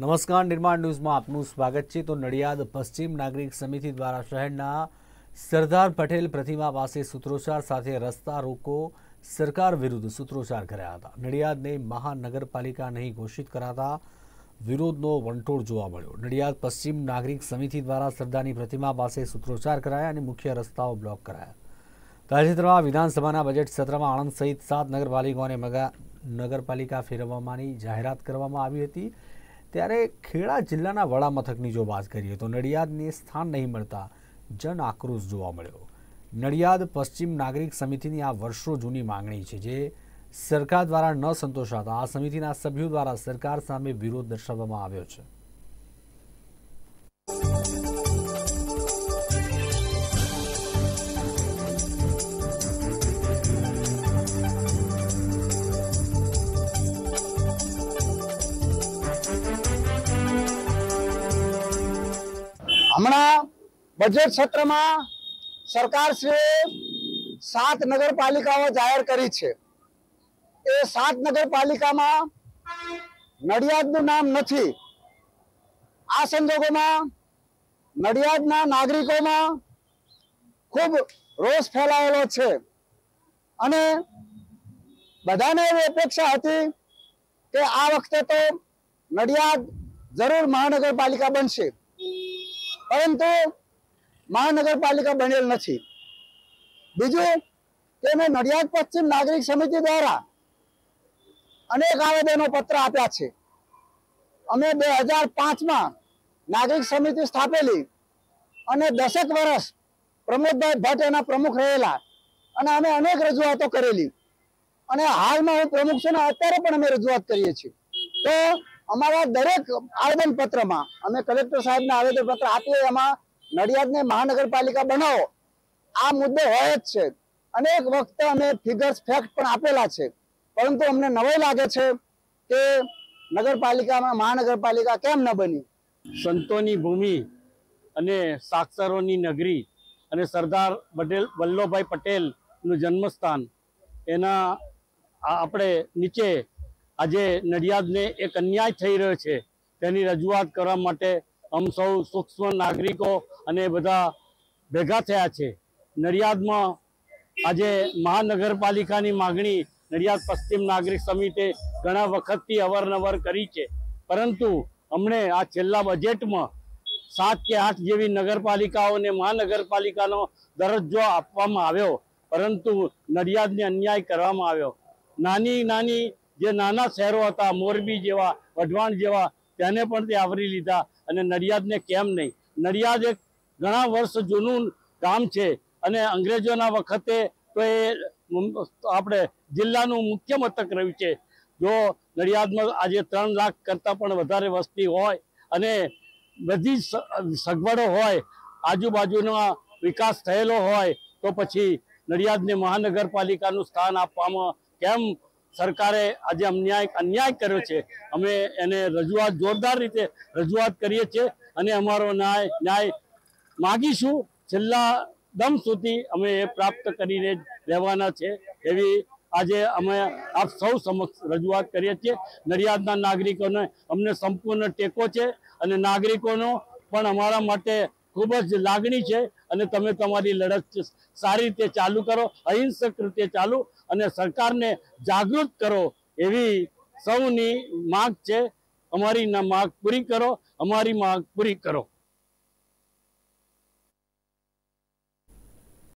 નમસ્કાર, નિર્માણ ન્યૂઝમાં આપનું સ્વાગત છે। તો નડિયાદ પશ્ચિમ નાગરિક સમિતિ દ્વારા શહેરના સરદાર પટેલ પ્રતિમા પાસે સૂત્રોચ્ચાર સાથે રસ્તા રોકો સરકાર વિરુદ્ધ સૂત્રોચ્ચાર કર્યા હતા। નડિયાદને મહાનગરપાલિકા નહીં ઘોષિત કરાતા વિરોધનો વંટોળ જોવા મળ્યો। નડિયાદ પશ્ચિમ નાગરિક સમિતિ દ્વારા સરદારની પ્રતિમા પાસે સૂત્રોચ્ચાર કરાયા અને મુખ્ય રસ્તાઓ બ્લોક કરાયા। તાજેતરમાં વિધાનસભાના બજેટ સત્રમાં આણંદ સહિત 7 નગરપાલિકાઓને નગરપાલિકા ફેરવવાની જાહેરાત કરવામાં આવી હતી। ત્યારે ખેડા જિલ્લાના વડા મથકની જો વાત કરીએ તો નડિયાદને સ્થાન નહીં મળતા જન આક્રોશ જોવા મળ્યો। નડિયાદ પશ્ચિમ નાગરિક સમિતિની આ વર્ષો જૂની માંગણી છે, જે સરકાર દ્વારા ન સંતોષાતા આ સમિતિના સભ્યો દ્વારા સરકાર સામે વિરોધ દર્શાવવામાં આવ્યો છે। हमणां बजेट सत्र में सरकार श्री 7 नगरपालिकाओं जाहिर करी छे। ए 7 नगरपालिका में नडियादनु नाम नथी। आ संजोगों में नडियादना नागरिकों में खूब रोष फैलायेलो छे अने बधाने एवी अपेक्षा हती के आ वखते तो नडियाद जरूर महानगरपालिका बनशे, परंतु महानगरपालिका बनेल नहीं। बीजू के मैं नडियाद पश्चिम नागरिक समिति द्वारा अनेक आवेदनों पत्र आप्या छे। अमे 2005 में नागरिक समिति स्थापेली अने 10 वर्ष प्रमोदभाई भट्ट एना प्रमुख रहेला अने अमे अनेक रजूआतो करेली अने हाल में हूँ प्रमुख छुं ने अत्यारे पण अमे रजूआत करीए छीए। तो अमारा दरेक आवेदन पत्र में अमे कलेक्टर साहेब ने आवेदन पत्र आपीए एमां नडियाद ने महानगरपालिका बनावो आ मुद्दे होय ज छे। अनेक वखत अमे फिगर्स फैक्ट पण आपेला छे, परंतु अमने नवाई लागे छे के नगरपालिका में महानगरपालिका केम न बनी। संतोनी भूमि अने साक्षरोनी नगरी अने सरदार वल्लभभाई पटेल नु जन्मस्थान एना आपणे नीचे आज नडियाद ने एक अन्याय थई रह्यो छे, तेनी रजूआत करवा माटे हम सौ सूक्ष्म नागरिको अने बधा भेगा थया छे। नडियाद में आज महानगरपालिकानी मागणी नडियाद पश्चिम नागरिक समिति घणा वखतथी अवारनवार करी छे, परंतु हमणे आ छेल्ला बजेट में 7 के 8 जेवी नगरपालिकाओने महानगरपालिकानो दरज्जो आपवामां आव्यो, परंतु नडियादने अन्याय करवामां आव्यो। नानी नानी जे नाना शहरों हता मोरबी जेवा वढवाण जेवा त्याने पण ते आवरी लीधा अने नडियाद ने केम नहीं। नडियाद एक घणा वर्ष जूनू गाम छे अने अंग्रेजोना वखते तो ए आपणे जिल्लानुं मुख्य मथक रह्युं छे। जो नडियाद में आज 3 लाख करता पण वधारे वस्ती होय अने बधी सगवडो होय, आजुबाजुनो विकास थयेलो होय, तो पछी नडियाद ने महानगरपालिकानुं स्थान आपवामां केम सरकारे आज अन्याय कर्यो छे। अमे एने रजूआत जोरदार रीते रजूआत करीए छे अने अमारो न्याय मागीशुं। छेल्ला दम सुधी अमे प्राप्त करीने रहेवाना छे एवी आजे अमे आप सौ समक्ष रजूआत करीए छीए। नडियादना नागरिकोने अमने संपूर्ण टेको छे अने नागरिकोनो पण अमारा माटे खूब ज लागणी छे अने तमे तमारी लड़त सारी रीते चालू करो, अहिंसक रीते चालू अने सरकार ने जागृत करो एवी सौनी मांग छे। अमारी मांग पूरी करो, अमारी मांग पूरी करो।